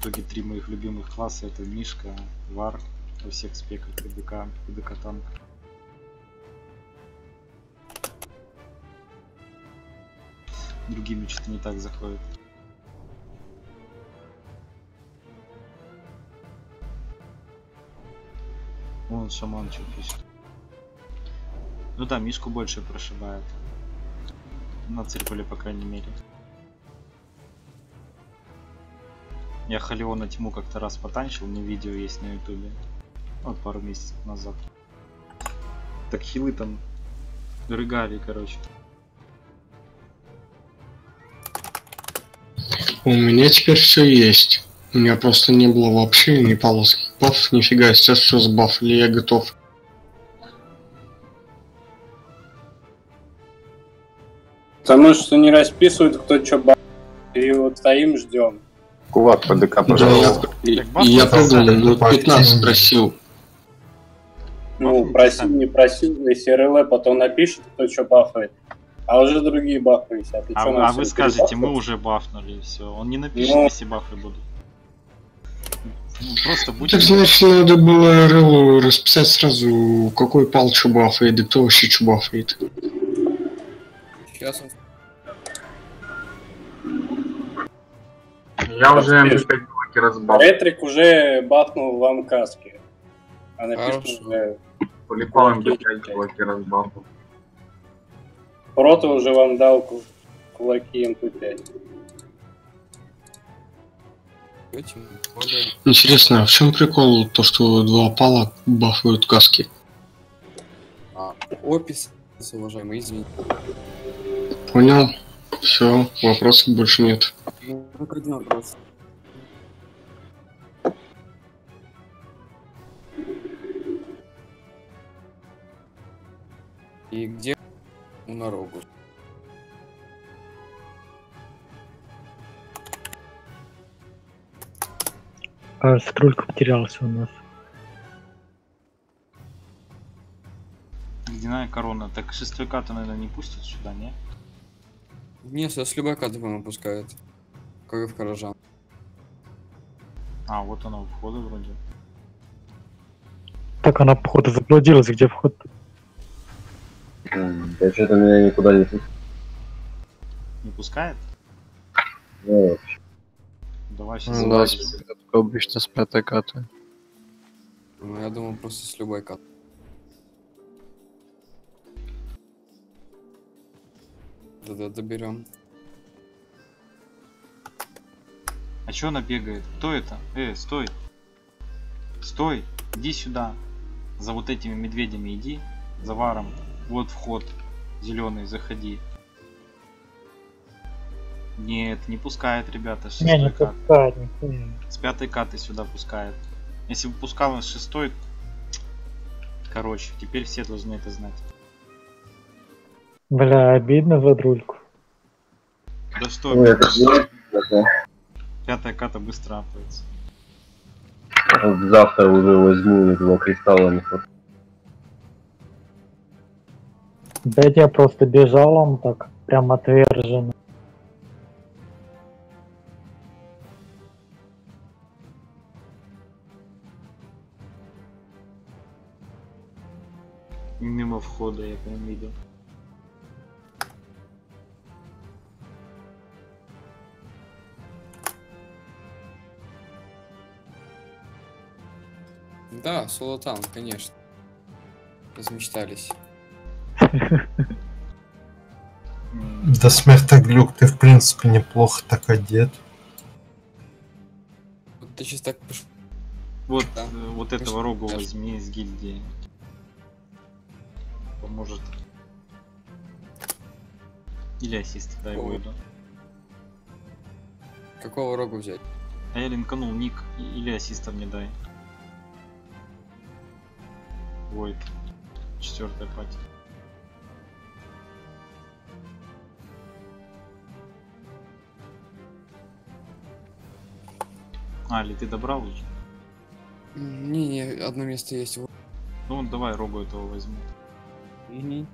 итоге 3 моих любимых класса: это Мишка, Вар во всех спеках, ПДК, ПДК танк. Другими что-то не так заходит. Вон шаман что пишет. Ну да, Мишку больше прошибает. На циркуле, по крайней мере. Я Халиона Тьму как-то раз потанчил, мне видео есть на ютубе. Вот пару месяцев назад. Так хилы там рыгали, короче. У меня теперь все есть. У меня просто не было вообще ни полоски бафов, нифига. Сейчас все сбафали, я готов. Потому что не расписывают, кто что баф. И вот стоим, ждем. Кулак ПДК, Да, пожалуйста. я прыгнул, ну 15 просил. Ну, просил, не просил, если РЛ потом напишет, кто что бафает. А уже другие бафы висят. А вы скажете, мы уже бафнули, и все. Он не напишет, если бафы будут. Просто будь. Так значит, надо было РЛ расписать сразу, какой пал что бафает, и кто вообще что бафает. Сейчас он... Я уже МД5 блоки разбал. Ретрик уже бафнул вам каски. А напишет уже... Полипал МД5 блоки разбал. Прото уже вам дал кулаки МП5. Интересно, а в чем прикол то, что два пала бафают каски? Опис, уважаемый, извини. Понял. Все, вопросов больше нет. Ну, только один вопрос. И где на рогу? Струлька потерялся у нас. Ледяная корона. Так шестой-то, наверное, не пустят сюда, не? Не, с любой карты, по-моему, пускают. Как и в Каражан. А, вот она у входа вроде. Так она, походу, заблудилась, где вход. Да что-то меня никуда не пустит. Не пускает? Нет. Давай сейчас Ну, да, обычно с пятой карты. Ну, я думал, просто с любой карты. Да-да, доберем. А чё она бегает? Кто это? Стой! Стой! Иди сюда! За вот этими медведями иди. За Варом. Вот вход. Зеленый, заходи. Нет, не пускает, ребята, с Не, не шестой кат. пускает, нихуя. С пятой каты сюда пускает. Если бы пускал он с шестой... Короче, теперь все должны это знать. Бля, обидно за друльку. Да что, Ну, это не пятая ката быстро апается. вот завтра уже возьму этого кристалла на ход. Да я просто бежал, он так прям отвержен. Мимо входа я прям видел. Да, Солотан, конечно. Размечтались. Да, Смертоглюк, ты в принципе неплохо так одет. Вот ты сейчас так пошел. Вот, Да. вот этого рогу Даже. возьми из гильдии. Поможет. Или ассист, дай О. Войду. Какого рогу взять? А я линканул ник, или ассиста мне дай. Войд. Четвертая пати. Или ты добрал уже? Не, одно место есть. Ну вот давай рогу этого возьму. Угу.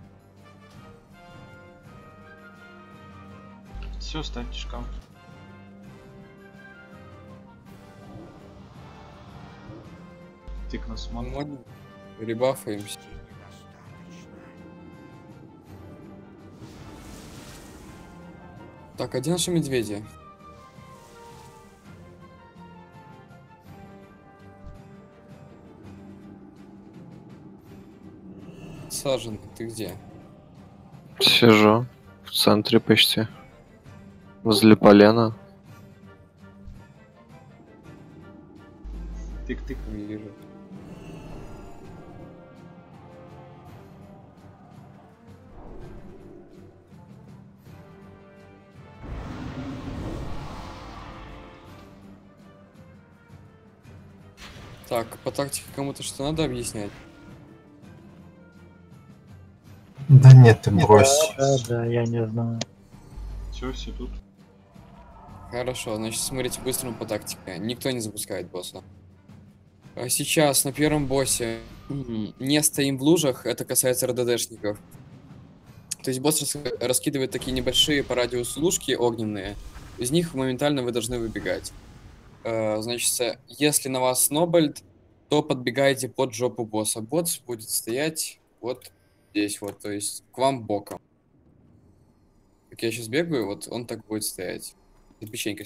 Все, ставьте шкаф. Тык на смотр. Модно. Ребафаемся. Так, один наши медведи. Сажен, ты где? Сижу в центре почти. Возле полена. Тык-тык. Вижу. Так, по тактике кому-то что надо объяснять? Да нет, ты брось. Да, я не знаю. Все тут. Хорошо, значит, смотрите быстрому по тактике. Никто не запускает босса. А сейчас на первом боссе не стоим в лужах, это касается РДДшников. То есть босс раскидывает такие небольшие по радиусу лужки огненные. Из них моментально вы должны выбегать. Значит, если на вас снобальд, то подбегаете под жопу босса. Босс будет стоять вот здесь вот, то есть к вам боком. Как я сейчас бегаю, вот он так будет стоять. За печенькой.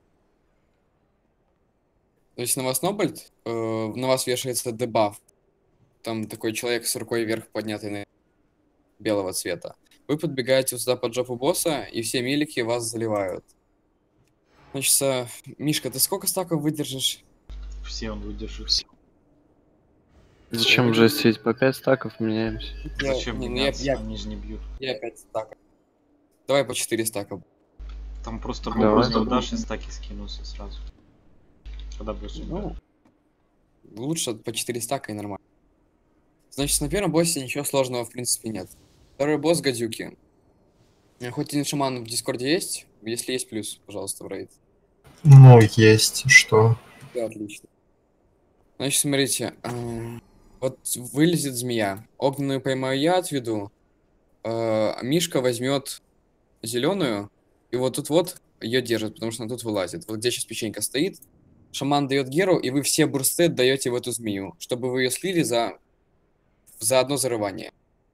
То есть на вас снобальд, на вас вешается дебаф. Там такой человек с рукой вверх поднятой белого цвета. Вы подбегаете сюда под жопу босса, и все милики вас заливают. Значит, Мишка, ты сколько стаков выдержишь? Все он выдержит. Зачем жестить? По 5 стаков меняемся. Зачем Не, меняться? Они же не бьют. Я 5 стаков. Давай по 4 стака. Там просто Давай. дашь и стаки скинулся сразу. Когда будешь играть. Лучше по 4 стака и нормально. Значит, на первом боссе ничего сложного в принципе нет. Второй босс гадюки. Хоть один шаман в дискорде есть. Если есть плюс, пожалуйста, в рейд. Ну, есть, что? Да, отлично. Значит, смотрите. Вот вылезет змея. Огненную поймаю я, отведу. Мишка возьмет зеленую. И вот тут вот ее держит, потому что она тут вылазит. Вот где сейчас печенька стоит. Шаман дает геру, и вы все бурсты даете в эту змею, чтобы вы ее слили за одно зарывание.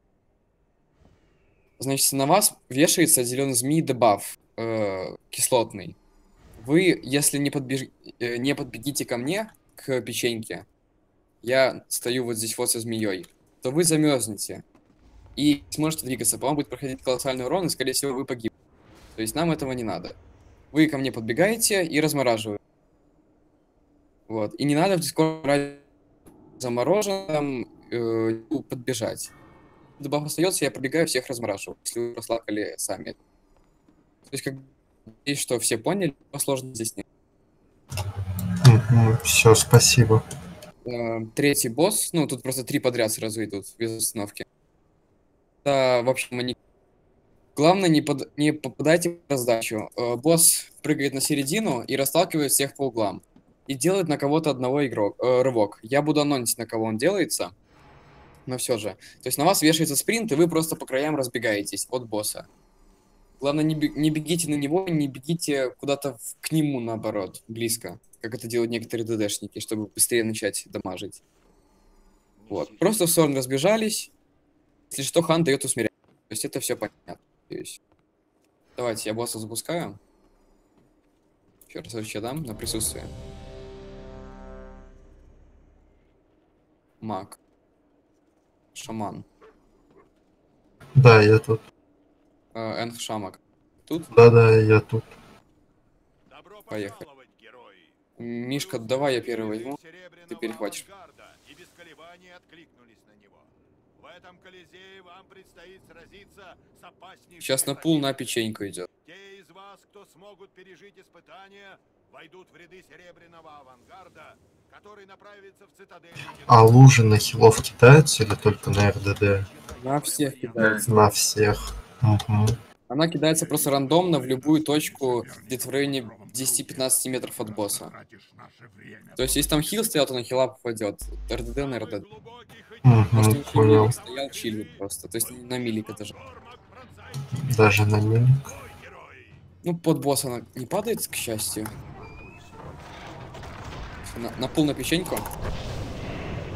Значит, на вас вешается зеленый змеи дебаф кислотный. Вы, если не подбегите ко мне, к печеньке, я стою вот здесь вот со змеей, то вы замерзнете и сможете двигаться. По вам будет проходить колоссальный урон, и, скорее всего, вы погибнете. То есть нам этого не надо. Вы ко мне подбегаете и размораживаете. Вот. И не надо в дискорд замороженным подбежать. Дебаф остается, я пробегаю, всех размораживаю, если вы прослакали сами. То есть, как и что, все поняли, сложно здесь нет. Все, спасибо. Третий босс, ну, тут просто 3 подряд сразу идут, без остановки. Да, в общем, они... Главное, не попадайте в раздачу. Босс прыгает на середину и расталкивает всех по углам. И делает на кого-то одного рывок. Я буду анонсить, на кого он делается. Но все же. То есть на вас вешается спринт, и вы просто по краям разбегаетесь от босса. Главное, не бегите на него, не бегите куда-то к нему, наоборот, близко. Как это делают некоторые ДДшники, чтобы быстрее начать дамажить. Вот. Просто в сторону разбежались. Если что, хан дает усмирять. То есть это все понятно. Давайте, я босса запускаю. Еще раз вообще дам на присутствие. Маг. Шаман. Да, я тут. Энх Шамак. Тут? Да, я тут. Поехали. Мишка, давай я первый возьму. Ты перехватишь. Сейчас на пул на печеньку идет. Те из вас, кто смогут пережить испытания, войдут в ряды серебряного авангарда, который направится в цитадель. А лужи на хилов кидаются или только на РДД? На всех кидается. На всех. Угу. Она кидается просто рандомно в любую точку, где-то в районе 10-15 метров от босса. То есть, если там хил стоял, то на хила попадет. РДД на РДД. Может, Понял. стоял чилит просто. То есть на милик это же. Даже на милик. Ну, под босса она не падает, к счастью. На пул на печеньку.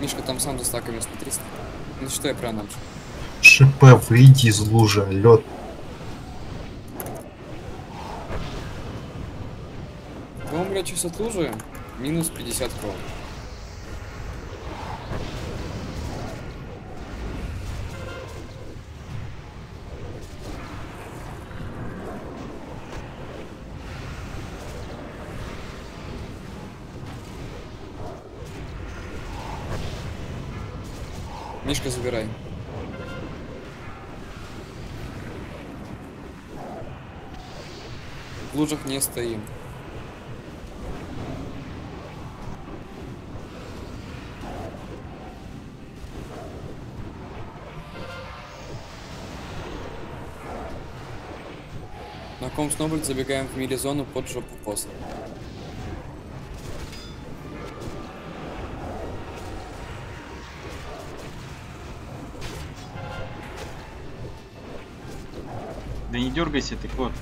Мишка там сам за стаками смотри. Ну что я прям нам? ШП, выйди из лужи, лед. Вы умрете сейчас от лужи, минус 50 крон. Мишка, забирай. В лужах не стоим. На ком сноболь забегаем в мили-зону под жопу босса. Да не дергайся ты, кот.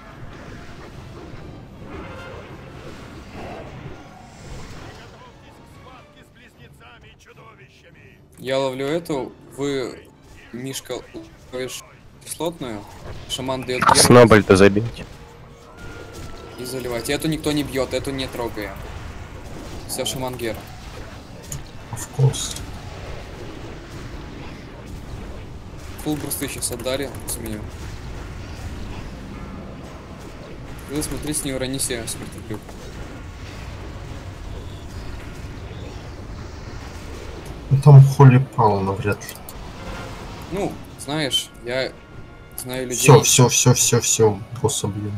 Я ловлю эту, вы, Мишка, ловишь кислотную, шаман дает геру Сноболь-то забейте. и заливайте. Эту никто не бьет, эту не трогаем. Все, шаман гера. Вкус. Фулл брусты сейчас отдали, сменю. Вы смотри, с нее урони себе смертоклюк. Ну там Холли Пау навряд ли. Ну, знаешь, я знаю людей. Все, босса блин.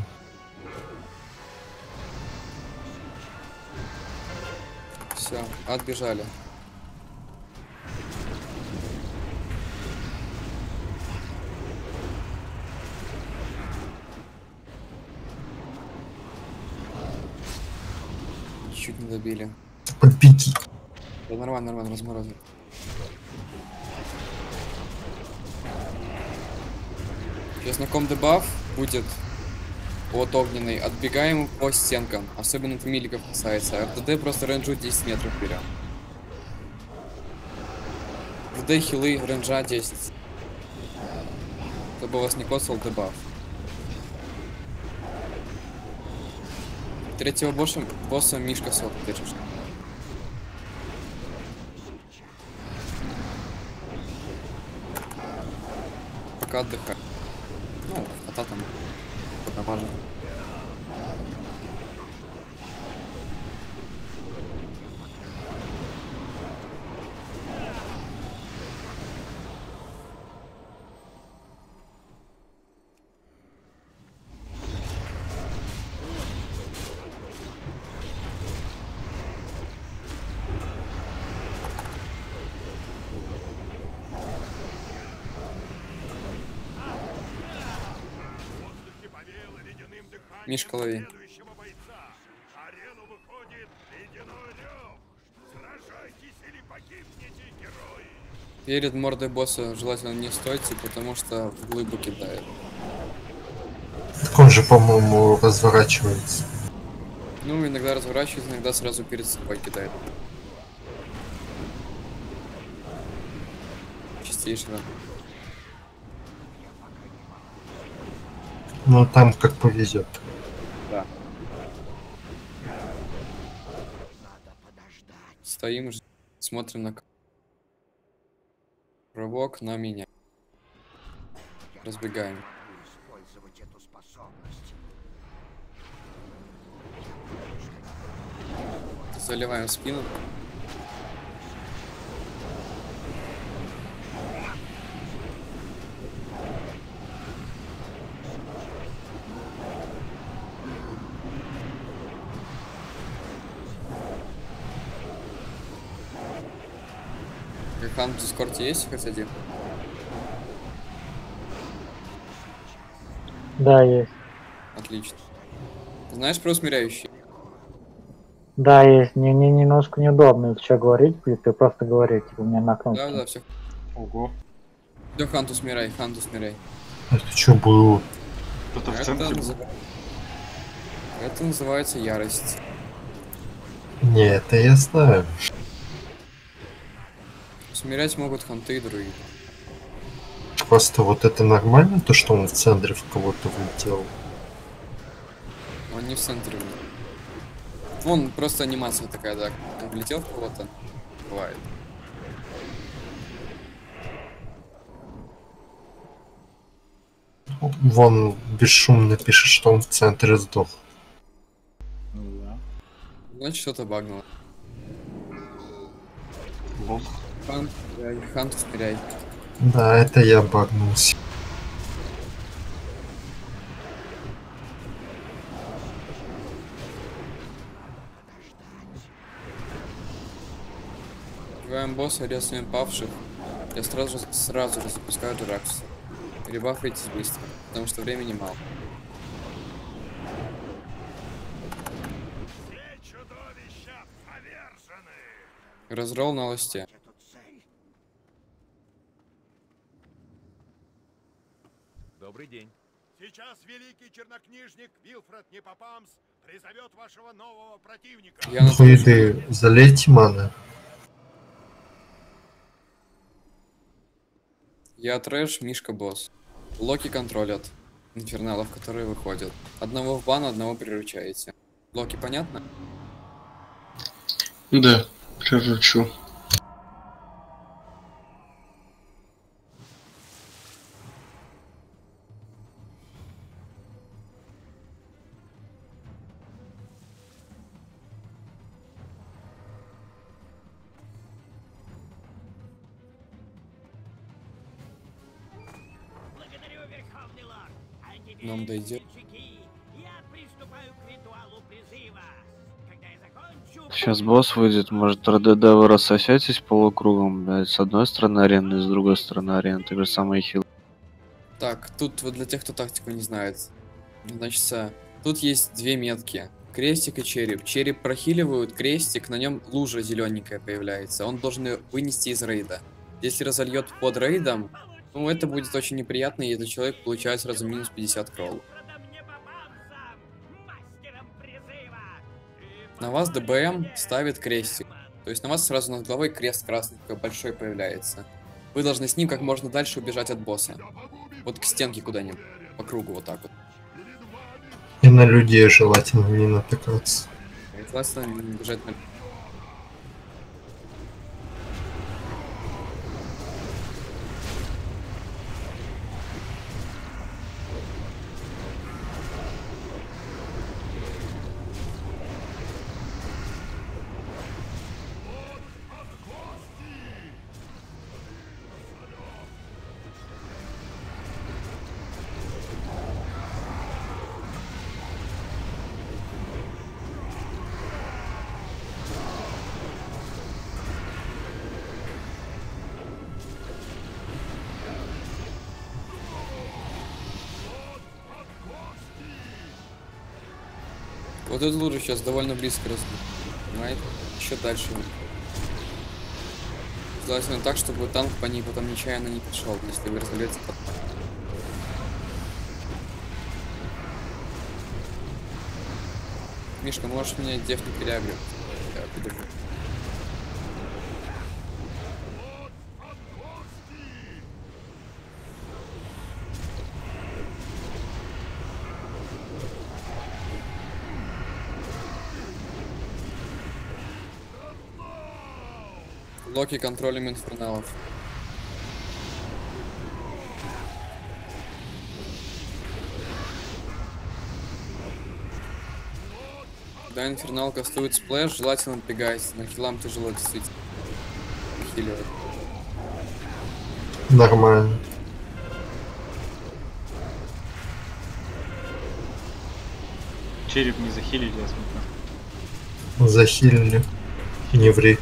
Все, отбежали. Чуть не добили. Подбеги. Да нормально, разморозил. Сейчас на ком дебаф будет от огненной. Отбегаем по стенкам. Особенно это миликов касается. РДД просто рейнджу 10 метров вперед. РД хилы рейнджа 10. Чтобы вас не косал дебаф. Третьего босса Мишка сот держишь. Пока отдыхай. Ну, кота там поднамажен. Мишка, лови. Перед мордой босса желательно не стойте, потому что в глыбу кидает. Так он же, по-моему, разворачивается. Ну, иногда разворачивается, иногда сразу перед собой кидает. Чистейшего. Ну там как повезет. Да. Стоим, смотрим на рывок на меня. Разбегаем. Заливаем в спину. Хан в дискорде есть хоть один? Да, есть. Отлично. Знаешь про усмиряющий? Да, есть. Мне немножко неудобно, что говорить будет, ты просто говори, типа, у меня на кнопке. Да, все. Ого. Да, Ханту смирай, Ханту смирай. Это что было? Кто-то в центре был. Это называется ярость. Не, это я знаю. Смирять могут ханты и друиды. Просто вот это нормально, то, что он в центре в кого-то влетел? Он не в центре. Вон просто анимация такая, да. Он влетел в кого-то. Бывает. Вон бесшумно пишет, что он в центре сдох. Ну да. Значит, что-то багнуло. Босс. Хант смиряй. Да, это я багнулся. Убиваем босса, резаем павших. Я сразу же запускаю Джеракса. Ребафайтесь быстро, потому что времени мало. Разрол на лосте. Добрый день. Сейчас великий чернокнижник Вилфред Непопамс призовет вашего нового противника. Хуиды, залейте маны. Я трэш, Мишка босс. Локи контролят инферналов, которые выходят. Одного в бан, одного приручаете. Локи понятно? Да, приручу. Нам дойдет. Сейчас босс выйдет, может РДД вы рассосетесь полукругом, блядь, с одной стороны арены, с другой стороны арены, ты же самый хил. Так, тут вот для тех, кто тактику не знает. Значит, тут есть две метки. Крестик и череп. Череп прохиливают, крестик, на нем лужа зелененькая появляется. Он должен ее вынести из рейда. Если разольет под рейдом, ну это будет очень неприятно, и этот человек получает сразу минус 50 кролл. На вас ДБМ ставит крестик. То есть на вас сразу над головой крест красный такой большой появляется. Вы должны с ним как можно дальше убежать от босса. Вот к стенке куда-нибудь. По кругу вот так вот. И на людей желательно не натыкаться. Желательно не бежать на... Вот эту лужу сейчас довольно близко разбит. Понимаете? Еще дальше. Желательно так, чтобы танк по ней потом нечаянно не пошел, если вы разольете под... Мишка, можешь меня деф не переагривать? Я подержу. Локи контролем инферналов. Когда инфернал кастует сплэш, желательно отбегайте. На хилам тяжело действительно хиливать. Нормально. Череп не захилили, я смотрю. Захилили. И не ври.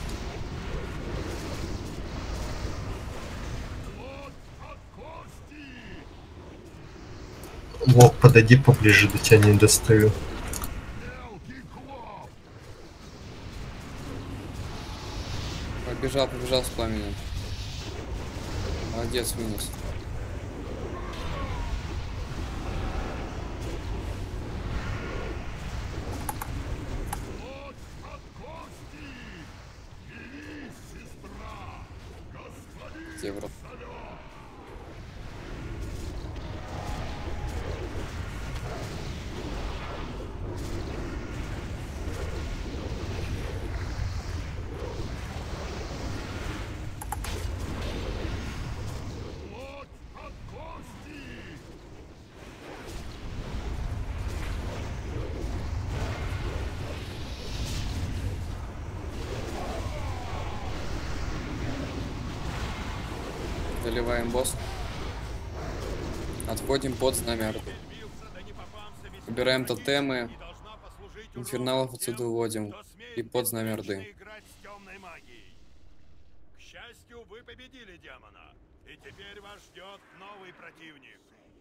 Лок, подойди поближе, до тебя не достаю. Побежал с пламенем. Молодец, вынес. 10 евро. Заливаем босс. Отходим под знамя Орды. Убираем тотемы. Инферналов отсюда уводим. И под знамя Орды. К счастью, вы победили демона. И теперь вас ждет новый противник.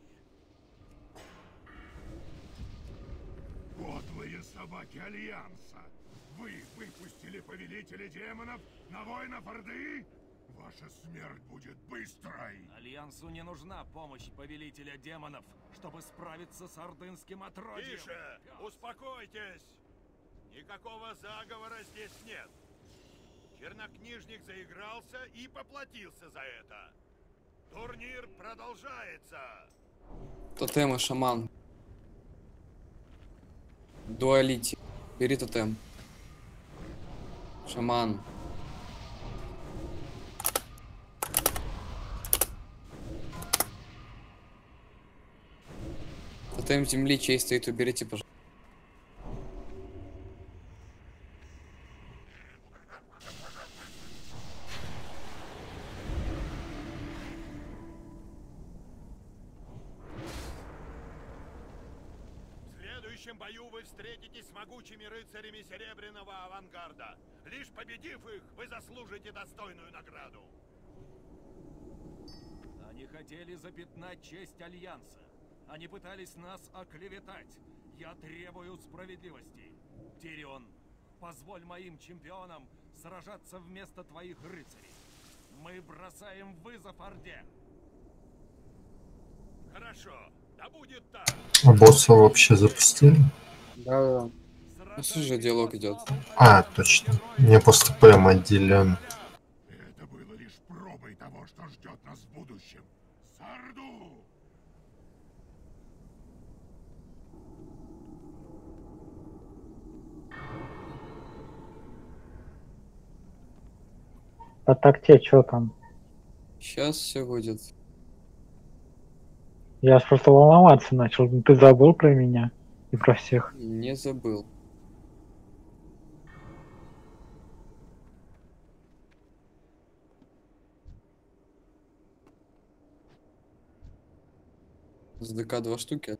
Подлые собаки Альянса! Вы выпустили повелителя демонов на воинов Орды? Ваша смерть будет быстрой! Альянсу не нужна помощь повелителя демонов, чтобы справиться с ордынским отродьем. Тише! Успокойтесь! Никакого заговора здесь нет. Чернокнижник заигрался и поплатился за это. Турнир продолжается. Тотемы, шаман. Дуалити. Бери тотем. Шаман. Тотем земли, чей стоит, уберите, пожалуйста. В следующем бою вы встретитесь с могучими рыцарями Серебряного Авангарда. Лишь победив их, вы заслужите достойную награду. Они хотели запятнать честь Альянса. Они пытались нас оклеветать. Я требую справедливости. Тирион, позволь моим чемпионам сражаться вместо твоих рыцарей. Мы бросаем вызов Орде. Хорошо, да будет так. А босса вообще запустили? Да. Ну, слушай, диалог идет. А, точно. Мне просто ПМ отделен. Это было лишь пробой того, что ждет нас в будущем. Сарду! По такте, что там? Сейчас все будет. Я ж просто волноваться начал. Ну, ты забыл про меня и про всех. Не забыл. С ДК 2 штуки.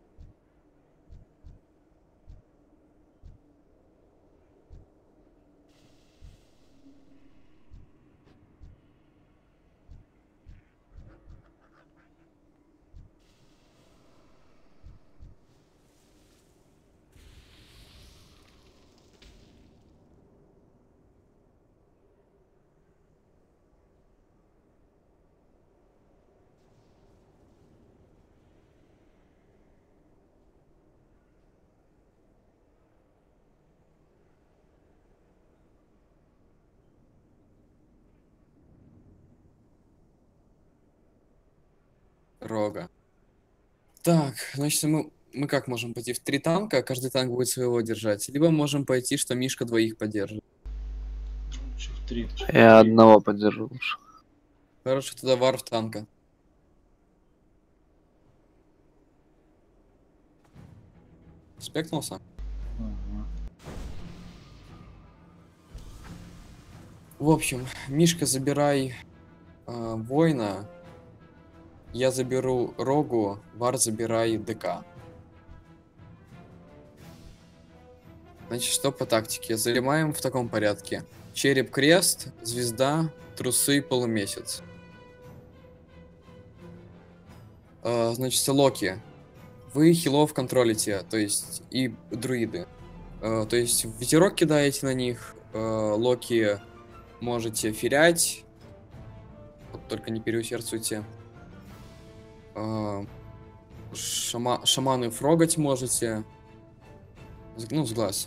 Рога. Так, значит, мы как можем пойти? В 3 танка, каждый танк будет своего держать. Либо можем пойти, что Мишка двоих поддержит. В 3. Я одного поддержу лучше. Хорошо, тогда вар в танка. Спекнулся? В общем, Мишка, забирай воина. Я заберу Рогу, Вар забирай ДК. Значит, что по тактике? Занимаем в таком порядке. Череп, крест, звезда, трусы, полумесяц. Значит, Локи. Вы хилов контролите, то есть и друиды. То есть ветерок кидаете на них, Локи можете ферять, вот только не переусердствуйте. Шаманы фрогать можете. Ну, с глаз.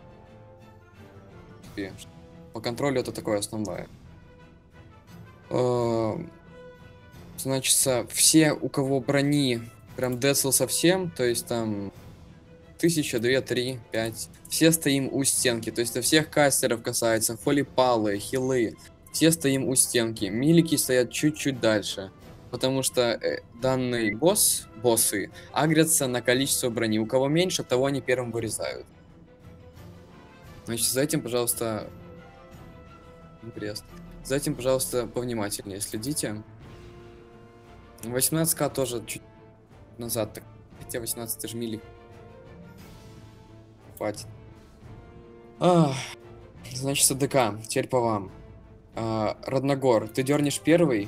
По контролю это такое основное. Значит, все, у кого брони прям децл совсем, то есть там 1000, 2, 3, 5, все стоим у стенки. То есть это всех кастеров касается, холипалы, хилы. Все стоим у стенки. Милики стоят чуть-чуть дальше. Потому что данный боссы агрятся на количество брони. У кого меньше, того они первым вырезают. Значит, за этим, пожалуйста... За этим, пожалуйста, повнимательнее следите. 18к тоже чуть назад. Хотя 18 же милик. Хватит. Значит, ДК. Теперь по вам. Родногор, ты дернешь первый.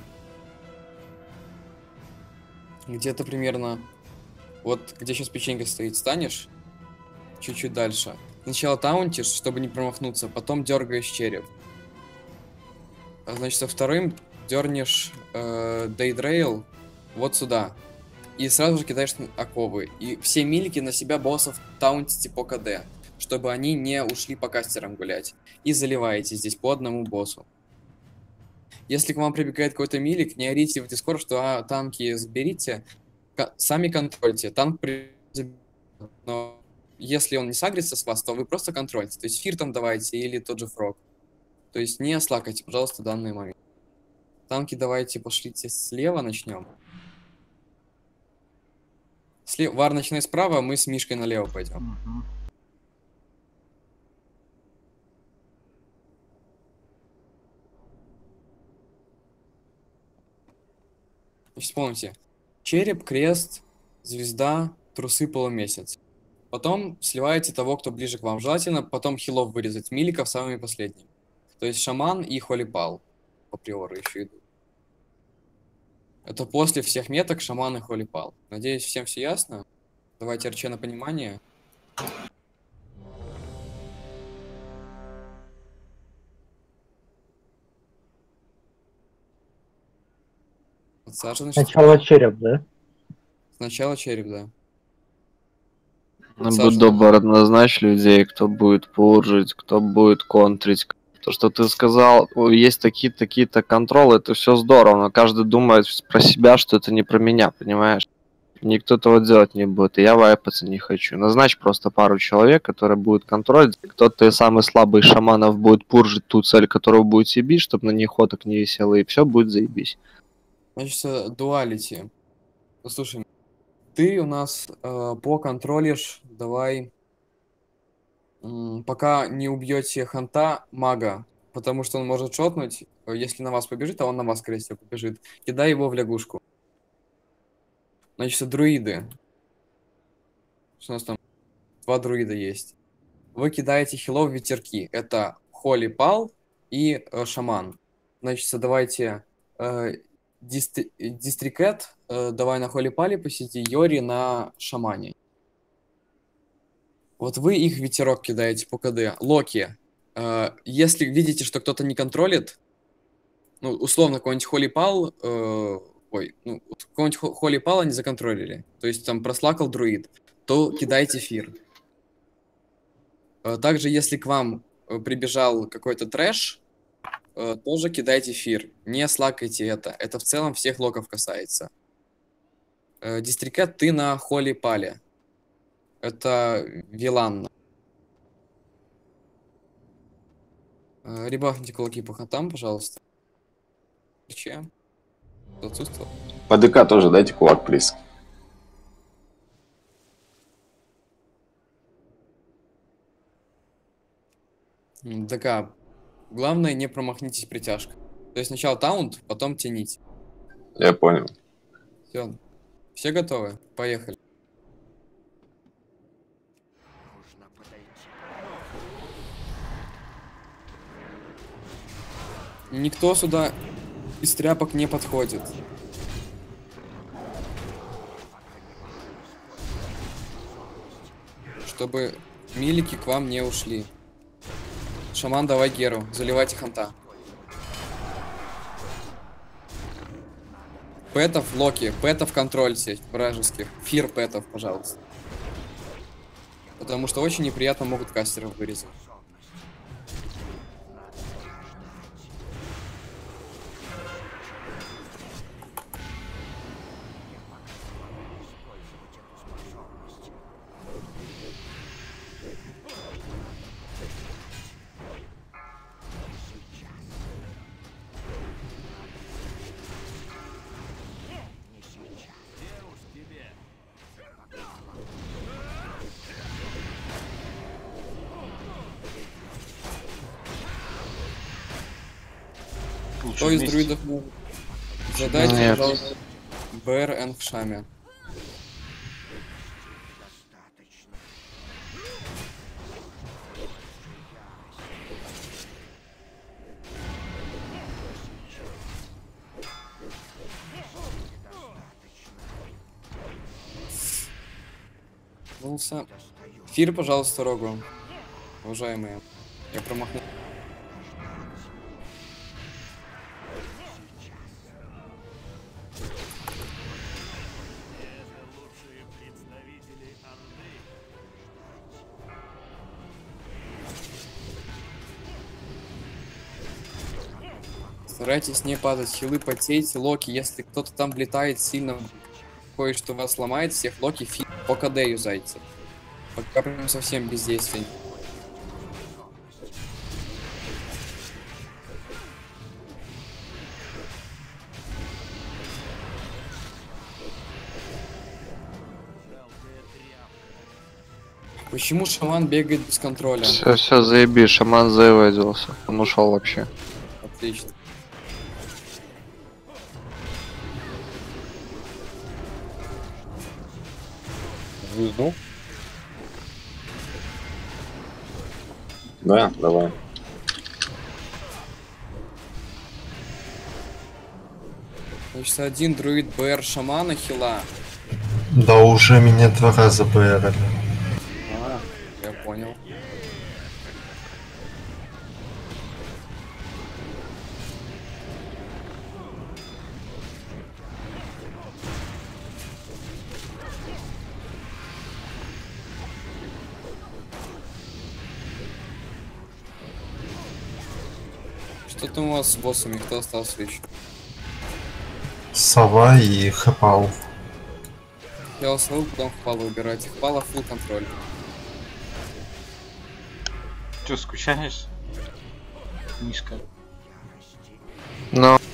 Где-то примерно... Вот где сейчас печенька стоит, станешь. Чуть-чуть дальше. Сначала таунтишь, чтобы не промахнуться. Потом дергаешь череп. Значит, со вторым дернешь дейдрейл вот сюда. И сразу же кидаешь оковы. И все милики на себя боссов таунтите по КД. Чтобы они не ушли по кастерам гулять. И заливаете здесь по одному боссу. Если к вам прибегает какой-то милик, не орите в дискорд, что танки заберите. Сами контрольте. Танк но если он не сагрится с вас, то вы просто контрольте. То есть фир там давайте или тот же фрог. То есть не слакайте, пожалуйста, данный момент. Танки давайте пошлите слева, начнем. Вар, начинай справа, мы с Мишкой налево пойдем. Значит, вспомните. Череп, крест, звезда, трусы, полумесяц. Потом сливаете того, кто ближе к вам. Желательно потом хилов вырезать. Миликов самыми последними. То есть шаман и холипал. По приору еще идут. Это после всех меток шаман и холипал. Надеюсь, всем все ясно. Давайте РЧ на понимание. Саша, сначала череп, да? Сначала череп, да. Будь добр, назначь людей, кто будет пуржить, кто будет контрить. То, что ты сказал, есть такие-то контролы, это все здорово, но каждый думает про себя, что это не про меня, понимаешь? Никто этого делать не будет, и я вайпаться не хочу. Назначь просто пару человек, которые будут контролить. Кто-то из самых слабых шаманов будет пуржить ту цель, которую будете бить, чтобы на них ходок не висело, и все будет заебись. Значит, дуалити. Послушай, ты у нас поконтролишь, давай, пока не убьете ханта, мага, потому что он может шотнуть, если на вас побежит, а он на вас, скорее всего, побежит. Кидай его в лягушку. Значит, друиды. Что у нас там? 2 друида есть. Вы кидаете хилов в ветерки. Это холипал и шаман. Значит, давайте дистрикет, давай на холипале посиди, Йори на шамане. Вот вы их ветерок кидаете по КД. Локи. Если видите, что кто-то не контролит, ну, условно, какой-нибудь холипал, какого-нибудь холипала не законтролили, то есть там прослакал друид, то кидайте фир. Также, если к вам прибежал какой-то трэш, тоже кидайте фир. Не слакайте это. Это в целом всех локов касается. Дистрикет ты на холипале. Это Виланна. Ребахните кулаки по хатам, пожалуйста. Чем? Отсутствовал. По ДК тоже дайте кулак, плиз. ДК. Главное, не промахнитесь притяжкой. То есть сначала таунт, потом тяните. Я понял. Все. Все готовы? Поехали. Никто сюда из тряпок не подходит. Чтобы милики к вам не ушли. Шаман, давай Геру. Заливайте ханта. Пэтов, Локи. Пэтов контрольте вражеских. Фир пэтов, пожалуйста. Потому что очень неприятно могут кастеров вырезать. лучше Кто из вместе. друидов может? Задайте, Нет. пожалуйста, БРН в шаме. Фир, пожалуйста, Рогу. Уважаемые. Я промахнул. Старайтесь не падать, хилы потейте, Локи, если кто-то там летает сильно, кое-что вас ломает, всех Локи по КД юзайте. Пока прям совсем бездействие. Почему шаман бегает без контроля? Все, заеби, шаман заводился. Он ушел вообще. Отлично. Звезду? Да, давай. Значит, один друид БР шамана хила. Да уже меня 2 раза БР. А, я понял. Что там у вас с боссами? Кто остался еще? Сова и Хэпал. Я сову, потом Хпала убирать. Хпала фулл контроль. Че, скучаешь? Мишка. Ну.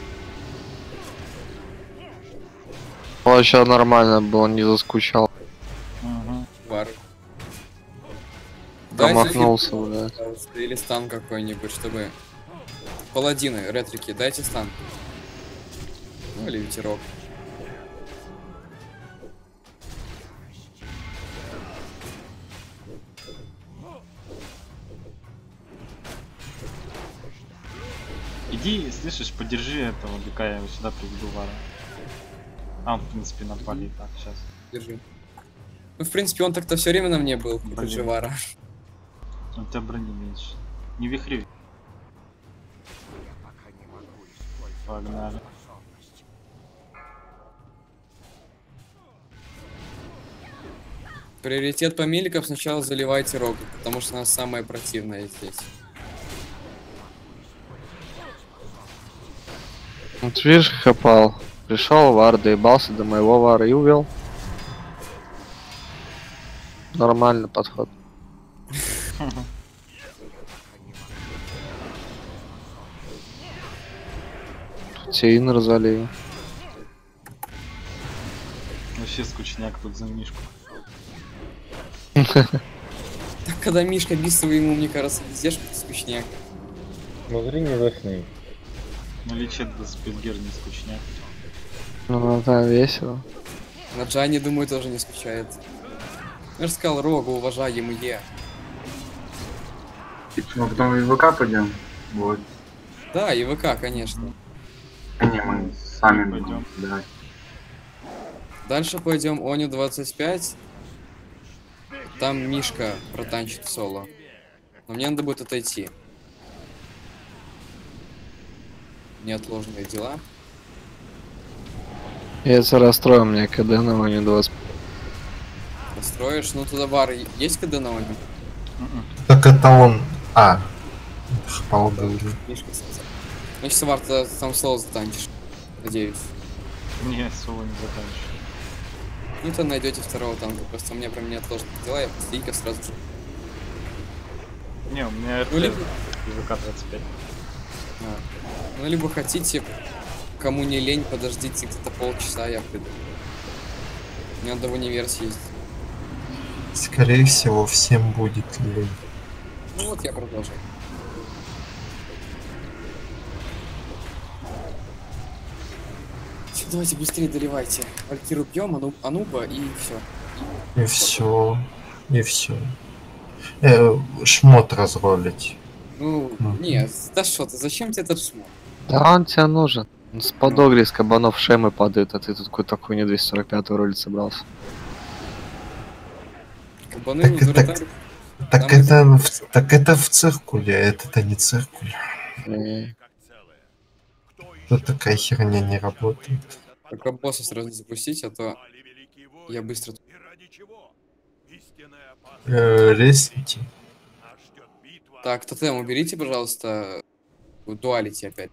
Вообще нормально было, не заскучал. Угу. Вар. Промахнулся, блядь. Или стан какой-нибудь, чтобы... Паладины, ретрики, дайте стан. Ну или ветерок. Иди, слышишь, подержи этого ДК, я его сюда приведу Вара. А он, в принципе, напали и так, сейчас. Держи. Ну, в принципе, он так-то все время на мне был, Блин. как же Вара. У тебя брони меньше. Не вихри. Погнали. Приоритет по миликам сначала заливайте Рогу, потому что она самая противная здесь. Вот видишь, Хэпал. Пришел, Вар доебался до моего Вара и увел. Нормальный подход. Тейн разолею. Вообще скучняк тут за Мишку. Так, когда Мишка бисовый ему, мне кажется, везде скучняк. Смотри, не засни. Ну лечет 25 гер не скучняк. Ну да, весело. На Джане, думаю, тоже не скучает. Я же сказал, Рогу уважаемые. Мы потом в ВК пойдем. Вот. Да, и ВК, конечно. Не, мы сами Пойдем. Да. Дальше пойдем Оню 25. Там Мишка протанчит соло. Но мне надо будет отойти. Неотложные дела. Я тебя расстрою, мне КД на Ване 20. Построишь? Ну туда Вар есть КД на Оню? Так это он... А. Хэпал говорил. Мишка сказал. Значит, Вар, ты там соло затанчишь. Надеюсь. Не, соло не заканчиваю. Ну то найдете второго танка. Просто у меня прям неотложные дела, я после сразу же. Не, у меня РТ Ну, либо... ВК 25. Ну либо хотите, кому не лень, подождите где-то полчаса, я приду. Мне надо в универ съездить. Скорее всего, всем будет лень. Ну вот я продолжаю. Давайте быстрее доливайте. Валькиру пьем, Ануба и все. И все. И все. Шмот разролить. Ну, нет, да что ты, зачем тебе этот шмот? Да он тебе нужен. С подогри с кабанов шемы падают, а ты тут какой-то хуйню 245 ролить собрался. Кабаны Так, в вратарь. так это в циркуле, это не циркуль. Тут такая херня не работает. Только босса сразу запустить, а то я быстро... Лестники. Так, тотем уберите, пожалуйста. Дуалити опять.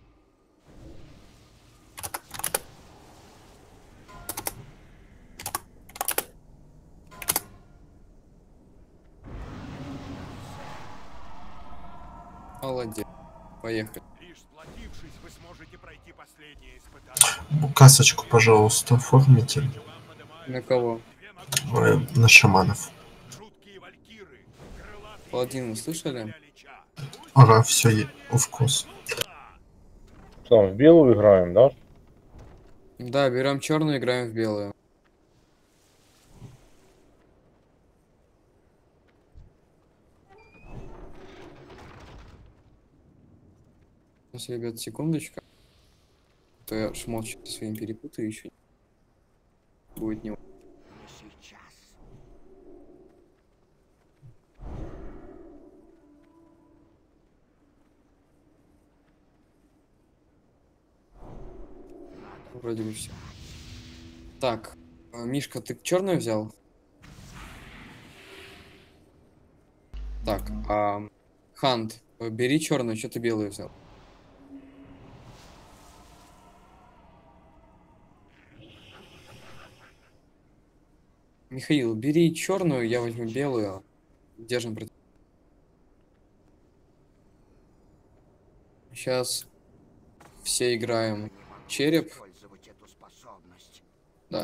Молодец. Поехали. Касочку, пожалуйста, оформите. На кого? На шаманов. Паладин, слышали? Ага, все, вкус. Что, в белую играем, да? Да, берем черную, играем в белую. Сейчас, ребят, секундочку. То я шмот со своим перепутаю еще. Будет не... Вроде бы все. Так, Мишка, ты черную взял? Так, Хант, бери черную, что ты белую взял? Михаил, бери черную, я возьму белую. Держим. Сейчас все играем череп. Да.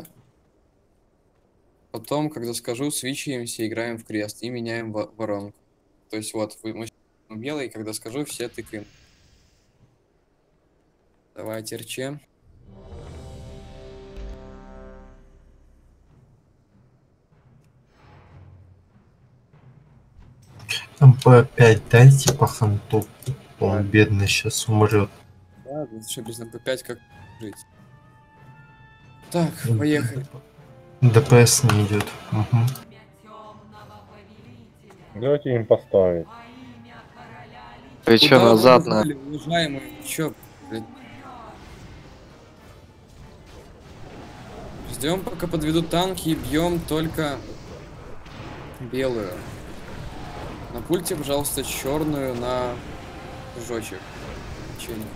Потом, когда скажу, свичаемся, играем в крест и меняем воронку. То есть вот, мы белый, когда скажу, все тыкаем. Давайте РЧ. Там по 5 дайте по ханту. Он бедный сейчас умрет. Да, лучше без МП5 как жить. Так, поехали. ДПС не идет. Угу. Давайте им поставить. Ты чё, назад на? Уважаемый, чё, блядь? Ждем, пока подведут танки, и бьем только белую. На пульте, пожалуйста, черную на кружочек. Печенье.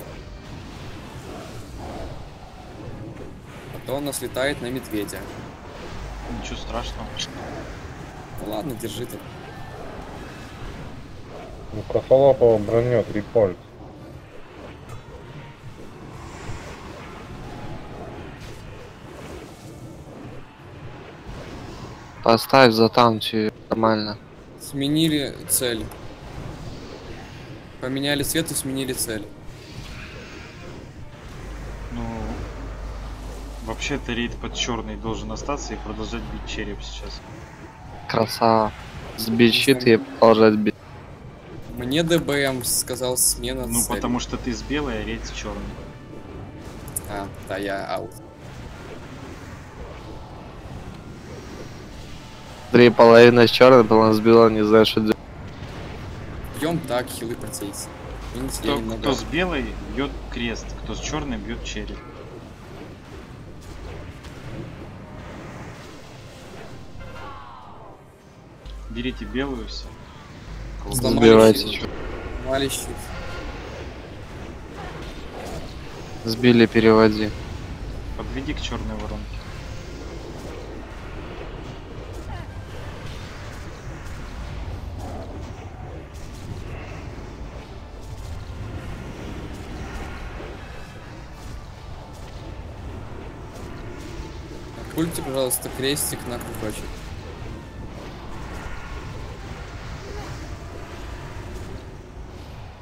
А то он нас летает на медведя. Ничего страшного. Ну ладно, держи ты. Ну, косолапого броню 3 пальца. Поставь за танчи нормально. Сменили цель. Поменяли цвет и сменили цель. Ну, вообще-то рейд под черный должен остаться и продолжать бить череп сейчас. Красава. Сбить щит и продолжать бить. Мне ДБМ сказал смена Ну, цели. потому что ты с белой, а рейд с черным. А, да, я аут. 3,5 с черным, потом сбила, не знаю, что делать. Бьем так, хилы протейся. Кто с белой бьет крест, кто с черной бьет череп. Берите белую все. Сбивайте. Сломали щит. Сбили, переводи. Подведи к черной воронке. Пульте, пожалуйста, крестик на кружочек.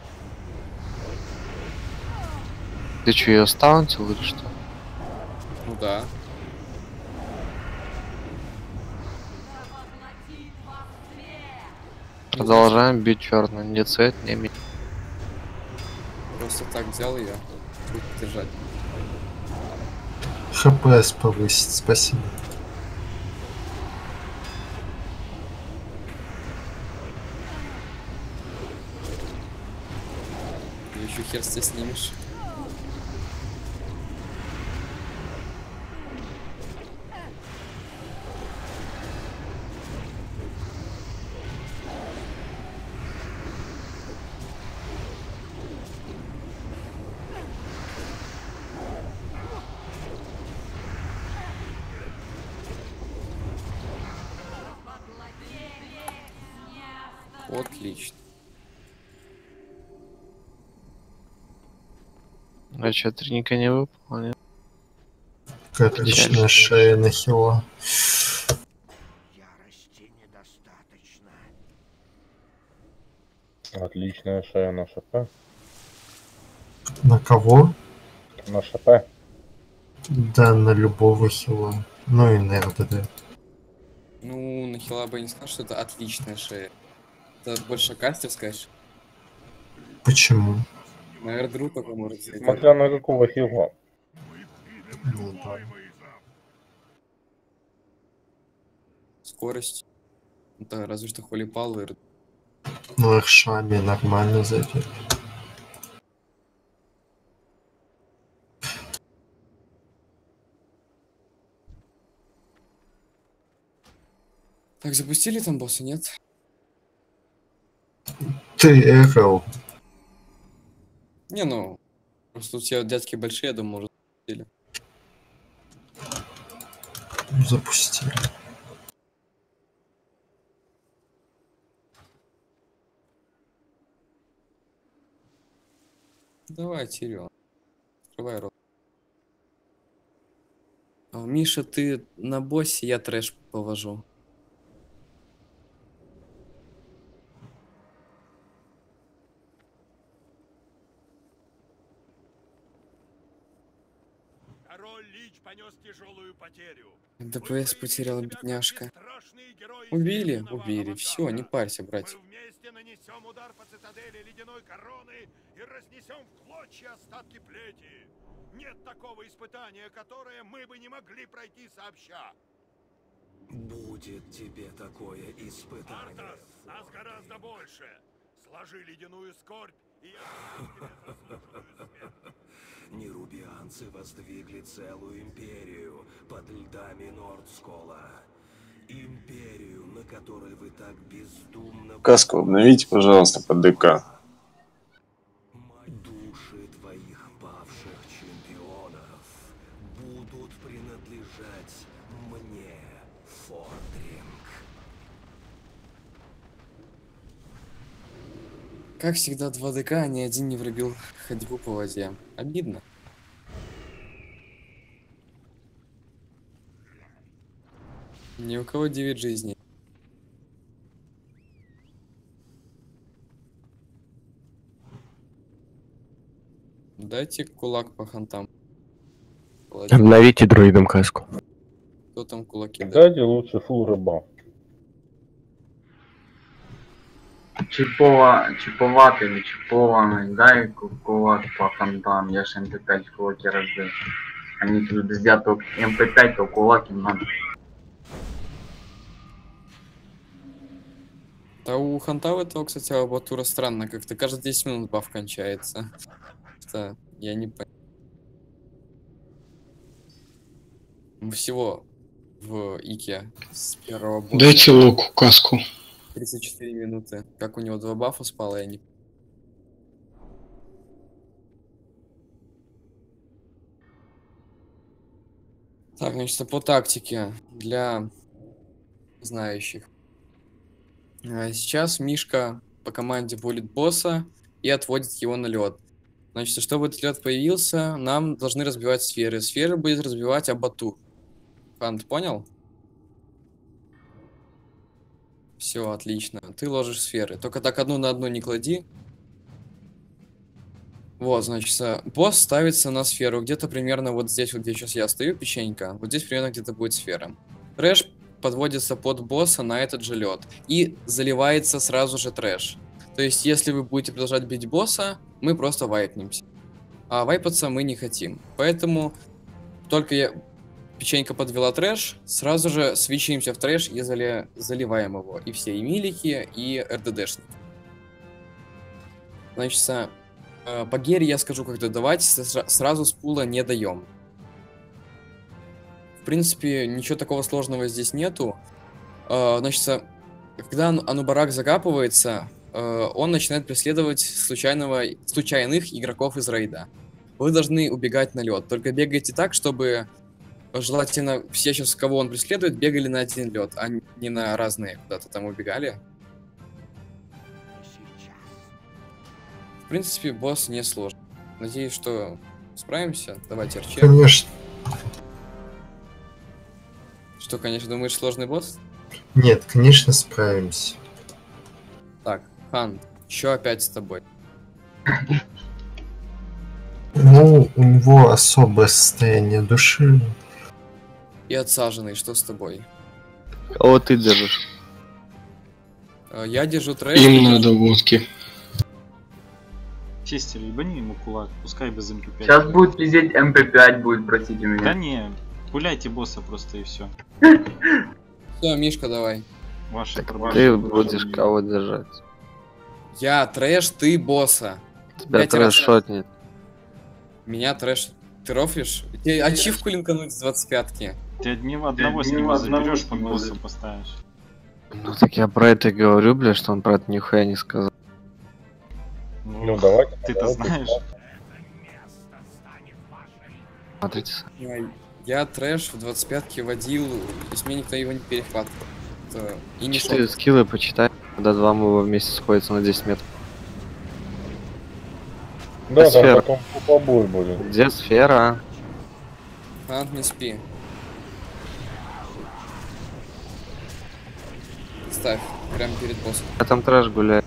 Ты что, ее стаунтил или что? Ну Ну да. Продолжаем бить черный. Ни цвет, ни ми. Просто так взял ее. Тут держать. ХПС повысить, спасибо. Ты еще хер с тебя снимешь. Отлично. А что, треника не выполнил? Какая-то отличная шея на хила. Отличная шея на ШП. На кого? На ШП. Да, на любого хила. Ну и на РДД. Ну, на хила бы я не сказал, что это отличная шея. Это больше кастерская шея. Почему? На РДРу только может быть. Смотря на какого хила. Ну да. Скорость. Да, разве что холипал и... Ну их шами нормально зайдет. Так, запустили там босса, нет? Ты РЛ. Не, ну... Просто у тебя дядьки большие, я думаю, уже запустили. Запустили. Давай, Тирион. Открывай рот. Миша, ты на боссе, я трэш повожу. Король Лич понес тяжелую потерю. ДПС потеряла, бедняжка. Убили? Убили. Все, не парься, братья. Мы вместе нанесем удар по цитадели ледяной короны и разнесем в клочья остатки плети. Нет такого испытания, которое мы бы не могли пройти сообща. Будет тебе такое испытание. Артас, нас гораздо больше. Сложи ледяную скорбь, и я заслуживаю смерть. Нерубианцы воздвигли целую империю под льдами Нордскола. Империю, на которой вы так бездумно... Каску обновите, пожалуйста, под ДК. Души твоих павших чемпионов будут принадлежать мне, Фордринг. Как всегда, 2 ДК, ни один не врубил ходьбу по воде. Обидно. Ни у кого 9 жизней. Дайте кулак по хантам. Обновите дроидом каску. Кто там кулаки дает? Дайте лучше фул рыба. Чиповатый, не чипованный, дай кулак по фонтам, я ж МП5 в кулаке разбил. Они тут пиздят только МП5, то кулак им надо. Да у ханта у этого, кстати, абатура странно, как-то каждые 10 минут баф кончается. Что я не понимаю. Всего в Ике с первого босса. Дайте луку каску. 34 минуты. Как у него 2 бафа спало, я не... Так, значит, по тактике для знающих. Сейчас Мишка по команде булит босса и отводит его на лед. Значит, чтобы этот лед появился, нам должны разбивать сферы. Сферы будет разбивать Абатур. Хант, понял? Все, отлично. Ты ложишь сферы. Только так одну на одну не клади. Вот, значит, босс ставится на сферу. Где-то примерно вот здесь, вот где сейчас я стою, печенька. Вот здесь примерно где-то будет сфера. Трэш подводится под босса на этот же лед. И заливается сразу же трэш. То есть, если вы будете продолжать бить босса, мы просто вайпнемся. А вайпаться мы не хотим. Поэтому только печенька подвела трэш, сразу же свичаемся в трэш и заливаем его. И все, и милики, и РДДшники. Значит, по гере я скажу, как додавать, сразу с пула не даем. В принципе, ничего такого сложного здесь нету. Значит, когда Анубарак закапывается, он начинает преследовать случайных игроков из рейда. Вы должны убегать на лед. Только бегайте так, чтобы желательно все сейчас, кого он преследует, бегали на один лед, а не на разные куда-то там убегали. В принципе, босс не сложный. Надеюсь, что справимся. Давайте РЧ. Конечно. Что, конечно, думаешь, сложный босс? Нет, конечно, справимся. Так, Хан, что опять с тобой? Ну, у него особое состояние души. И отсаженный, что с тобой? Кого ты держишь? Я держу трэш. Им надо водки. Честер, ебани ему кулак, пускай без МП5. Сейчас будет пиздеть МП5, будет просить у меня. Да не, пуляйте босса просто и все. Все, Мишка, давай. Ваши Ты будешь кого держать. Я трэш, ты босса. Тебя трэш шотнет. Меня трэш. Ты рофлишь? Тебе ачивку линкануть с 25-ки. Ты одного с него заберешь, под босса поставишь. Ну так я про это и говорю, бля, что он про это нихуя не сказал. Ну давай. Ты-то знаешь. Смотрите. Я трэш в 25-ке водил, и с меня никто его не перехватывал. И не Четыре скиллы почитай, когда два моба вместе сходятся на 10 метров. Да, сфера. потом побой будет. Где сфера? Ант, не спи. Ставь, прямо перед боссом. А там трэш гуляет.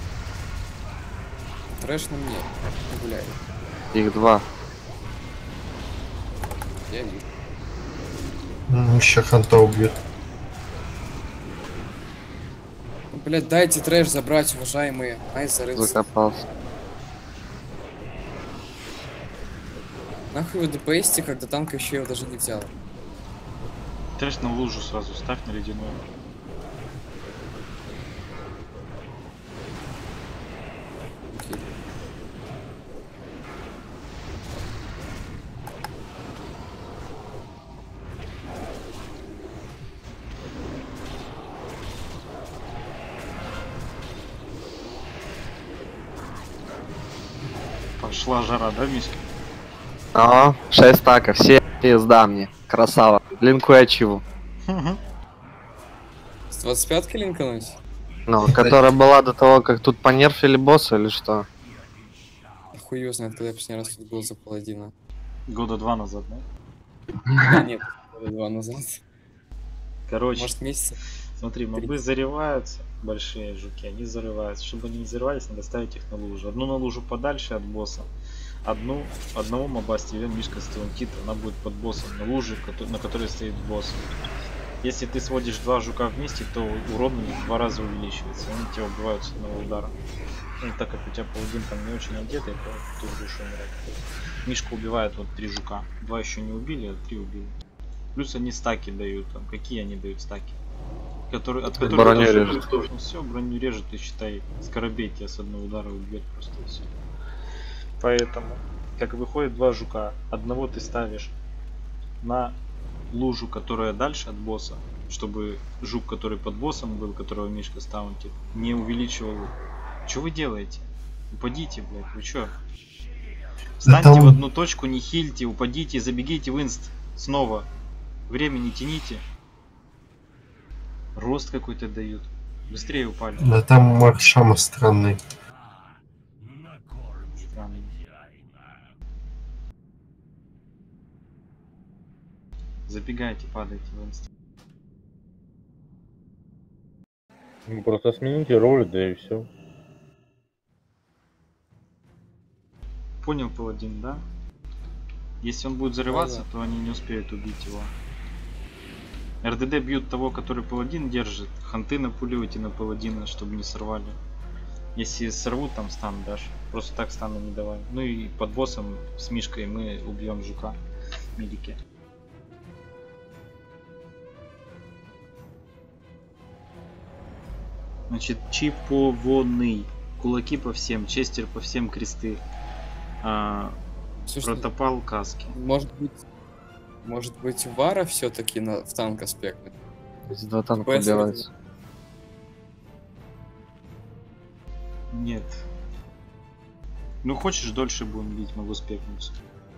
Трэш на мне, не гуляй. Их два. Я вижу. Ну, еще ханта убьет. Блять, дайте трэш забрать, уважаемые. Ай, зарылся. Закопался. Нахуй вы ДПСте, когда танк еще его даже не взял. Трэш на лужу сразу ставь на ледяную. Окей. Пошла жара, да, Мишка? О, 6 стаков, все пизда мне. Красава. Линкуй ачиву. С 25-ки линкануть? Ну, которая была до того, как тут понерфили босса или что? Хуй его знает, когда я последний раз тут был за паладина. Года 2 назад, да? Да нет, года 2 назад. Короче, Может, месяца? смотри, мобы зарываются, большие жуки, они зарываются. Чтобы они не зарывались, надо ставить их на лужу. Одну на лужу подальше от босса. Одного моба Стивен Мишка Стилантит, она будет под боссом на луже, на которой стоит босс. Если ты сводишь два жука вместе, то урон у них в 2 раза увеличивается. Они тебя убивают с одного удара. Ну, так как у тебя паладин там не очень одетый, то ты будешь умирать. Мишка убивает вот 3 жука. 2 еще не убили, а 3 убили. Плюс они стаки дают. Там какие они дают стаки? От которых броню режет. Ну все, броню режет, и считай, скоробей тебя с одного удара убьет просто и все. Поэтому, как выходит 2 жука, одного ты ставишь на лужу, которая дальше от босса, чтобы жук, который под боссом был, которого Мишка стаунтит, не увеличивал. Что вы делаете? Упадите, блядь, вы чё? Встаньте в одну точку, не хильте, упадите, забегите в инст снова. Время не тяните. Рост какой-то дают. Быстрее упали. Да там маршама странный. Странный. Забегайте, падайте в инст. Ну, просто смените роль, да и все. Понял, паладин, да? Если он будет зарываться, Да. то они не успеют убить его. РДД бьют того, который паладин держит. Ханты напуливайте на паладина, чтобы не сорвали. Если сорвут, там стан дашь. Просто так стана не давай. Ну и под боссом с Мишкой мы убьем жука. Медики. Значит, чипованный. Кулаки по всем, честер по всем, кресты. Слушай, Протопал каски. может быть Вара все-таки в танк аспектный? Здесь два танка FPS убиваются. Нет. Ну хочешь дольше будем бить, могу спекнуться.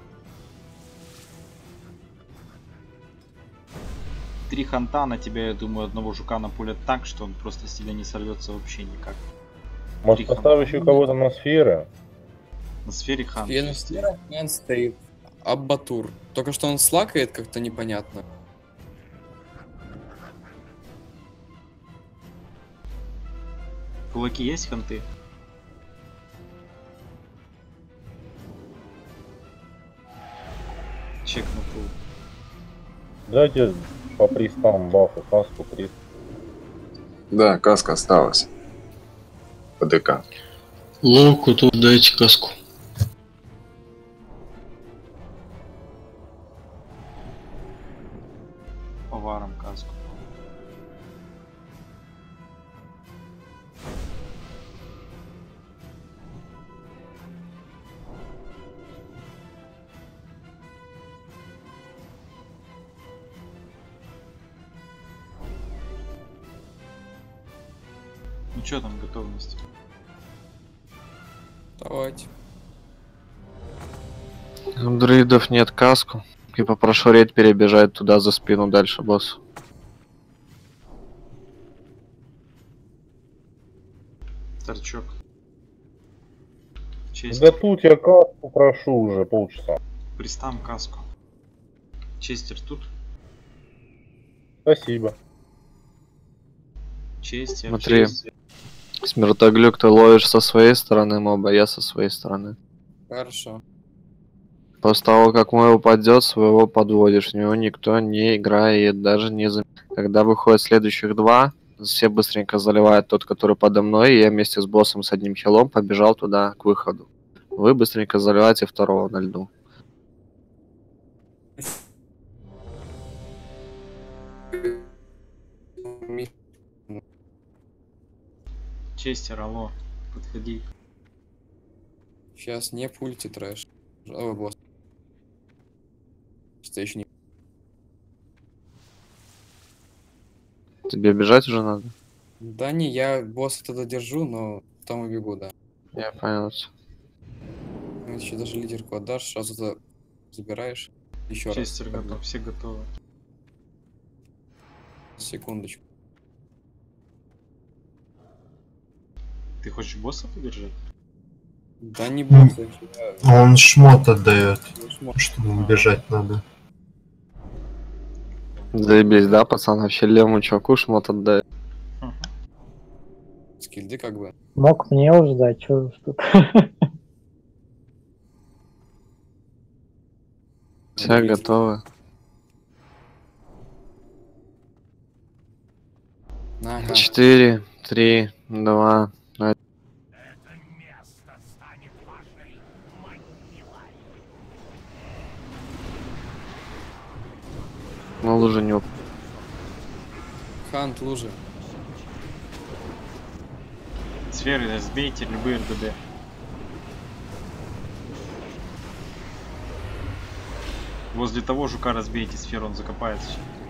3 ханта на тебя, я думаю, одного жука напулят так, что он просто с тебя не сорвется вообще никак. Может, поставь еще кого-то на сферы? На сфере хан. Он стоит. Аббатур. Только что он слакает как-то непонятно. Кулаки есть ханты? Чек на пул. Дайте по пристам бафу, каску, прист. Да, каска осталась. ПДК. Локу тут дайте каску. Поваром каску. Ну что там готовность? Давайте. У друидов нет каску. И попрошу рейд перебежать туда за спину дальше, босс. Торчок. Честь. Да тут я каску прошу уже полчаса. Пристам каску. Честер тут. Спасибо. Честер. Смотри. Смертоглюк ты ловишь со своей стороны моба, я со своей стороны. Хорошо. После того, как мой упадет, своего подводишь. В него никто не играет, даже не за... Когда выходят следующих два, все быстренько заливают тот, который подо мной, и я вместе с боссом с одним хилом побежал туда, к выходу. Вы быстренько заливаете второго на льду. Честер, алло, подходи. Сейчас не пульте трэш. Ой, босс. Что еще не... Тебе бежать уже надо? Да не, я босса тогда держу, но там убегу, да. Я понял. Ну, еще даже лидерку отдашь, сразу туда забираешь. Еще раз. Честер готов, все готовы. Секундочку. Ты хочешь босса подержать? Да не босса. Он шмот отдает, Шмот. чтобы бежать надо. Заебись, да, пацан? Вообще левому чуваку шмот отдает. Скильды как бы. Мог мне уже дать, что тут. Все готовы. Ага. 4, 3, 2, 1. На луже не Хант, лужи. Сферы сбейте любые РДД. Возле того жука разбейте сферу, он закопается.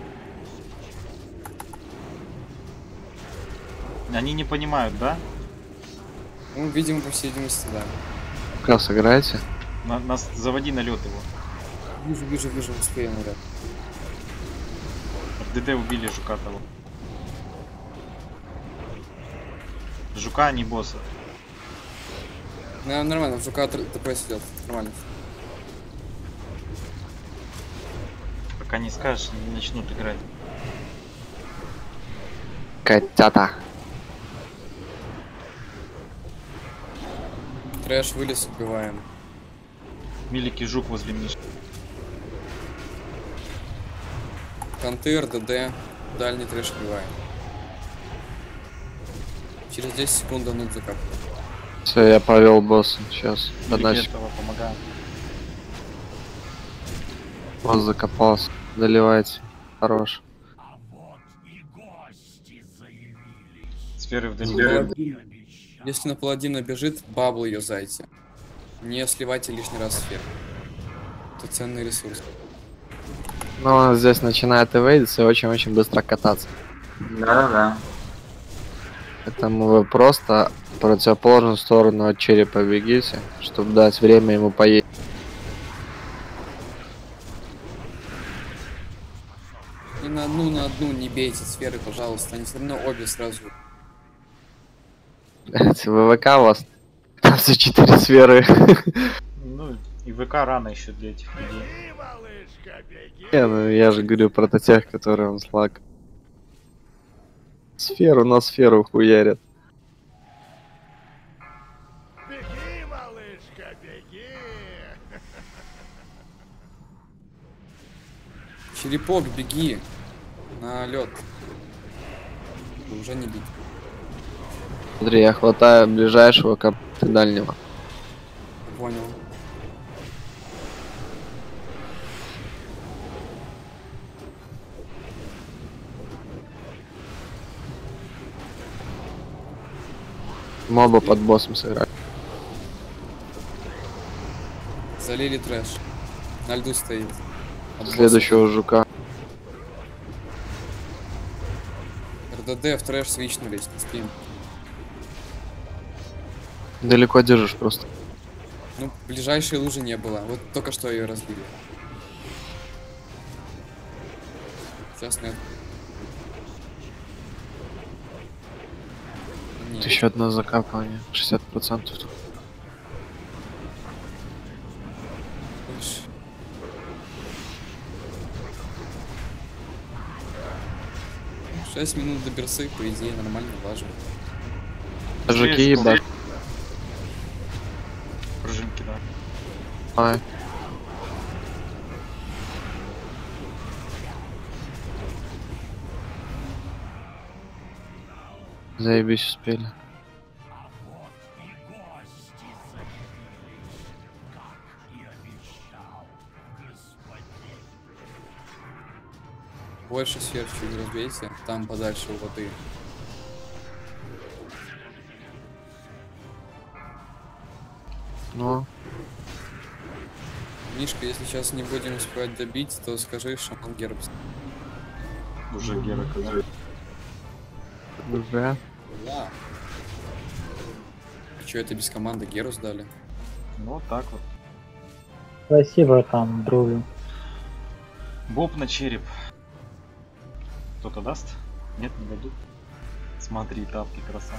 Они не понимают, да? Ну, видимо, по всей видимости, да. Как сыграете? Нас заводи на лед его. Вижу, успеем, ребят. РДД убили жука того. Жука, а не босса. Ну, нормально, в жука ТП сидел, нормально. Пока не скажешь, не начнут играть. Котята. Трэш вылез, убиваем. Меликий жук возле Миши. Конты, РДД, дальний трэш убиваем. Через 10 секунд данут закап. Все, я повел босса. Сейчас. Меликий этого помогает. Босс закопался. Доливайте. Хорош. Сферы вдали. Если на паладина бежит, бабл ее зайти. Не сливайте лишний раз сферу. Это ценный ресурс. Но он здесь начинает эвейдиться и очень-очень быстро кататься. Да-да-да. Поэтому вы просто в противоположную сторону от черепа бегите, чтобы дать время ему поесть. И на одну не бейте сферы, пожалуйста. Они все равно обе сразу. ВВК у вас? Там все 4 сферы. Ну, и ВК рано еще для этих людей. Не, ну я же говорю про тех, которые он слаг. Сферу на сферу хуярят. Беги, малышка, беги! Черепок, беги на лед. Уже не бить. Смотри, я хватаю ближайшего копта дальнего. Понял. Моба под боссом сыграть. Залили трэш. На льду стоит. От Следующего жука. РДД в трэш свичнулись, не спим. Далеко держишь просто. Ну, ближайшей лужи не было. Вот только что ее разбили. Сейчас нет. Нет. Еще одно закапывание. 60%. Больше. 6 минут до берсы, по идее, нормально влажно. Жуки ебать. Пружинки, да. Ай. Заебись, успели. Больше сфер чуть разбейте, там подальше у воды. Ну. Мишка, если сейчас не будем успевать добить, то скажи шаман Гербс. Уже Гера когда. Уже? Да. Че, это без команды Геру сдали? Ну, так вот. Спасибо там, други. Боб на череп. Кто-то даст? Нет, не дадут. Смотри, тапки, красава.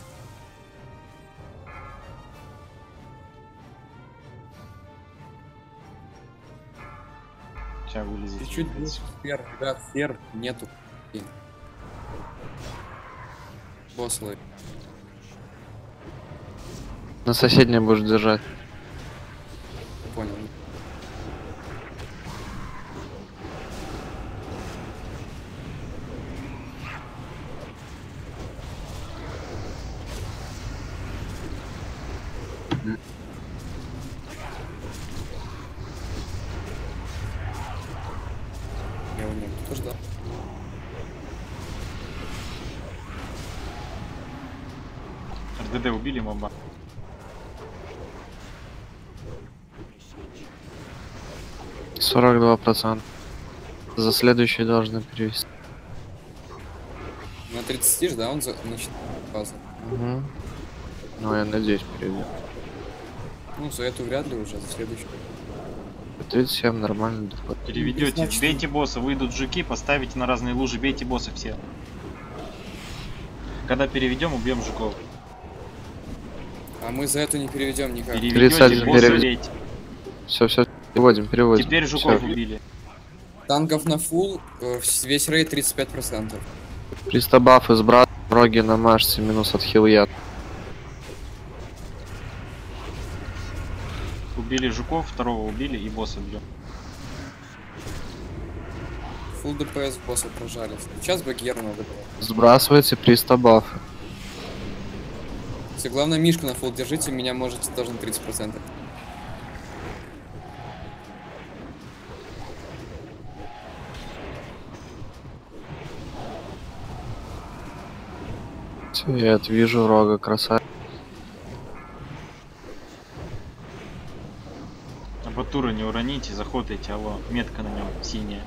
Сейчас вылезет. Чуть-чуть больше сфер, ребят, сфер нету. Босс ловит. На соседней будешь держать. Понял. Я его не буду ждать. РДД убили моба. %. За следующий должны перевести. На 30 ж, да, он значит база. Угу. Ну, я надеюсь, перейдет. Ну, за эту вряд ли уже, за следующую. 37 нормально доход. Переведете, бейте босса, выйдут жуки, поставите на разные лужи, бейте босса все. Когда переведем, убьем жуков. А мы за эту не переведем никак. Переведете, босса бейте. Все, переводим. Теперь жуков Всё. убили. Танков на фул, весь рейд 35%. 300 баф из брата, роги на маште, минус от хил яд. Убили жуков, второго убили и босса бьем. Фулл ДПС босса прожали. Сейчас бы Геру надо было. Сбрасывайте приста бафы. Все, главное мишку на фулл держите, меня можете тоже на 30%. Цвет, вижу рога, красавец. Абатура не уроните, заходите, алло, метка на нем синяя.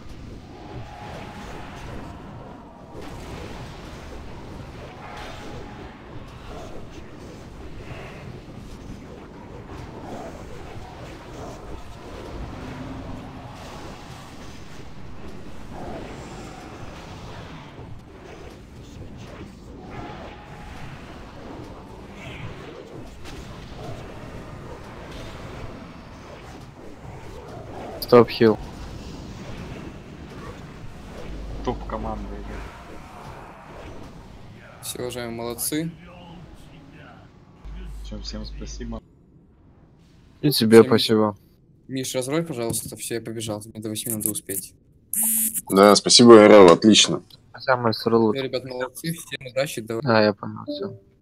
Стоп хил. Топ команды идет. Все, уважаемые, молодцы. Всем спасибо. И тебе спасибо. Миш, разрой, пожалуйста, все, я побежал. Мне до 8 надо успеть. Да, спасибо, РЛ, отлично. Хотя мы с Рулу. Ребят, молодцы, всем удачи, давай. Да, я понял, все.